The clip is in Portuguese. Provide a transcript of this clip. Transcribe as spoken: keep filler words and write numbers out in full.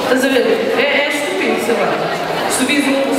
Estás a ver? É, é estúpido, sei lá. Se tu vis um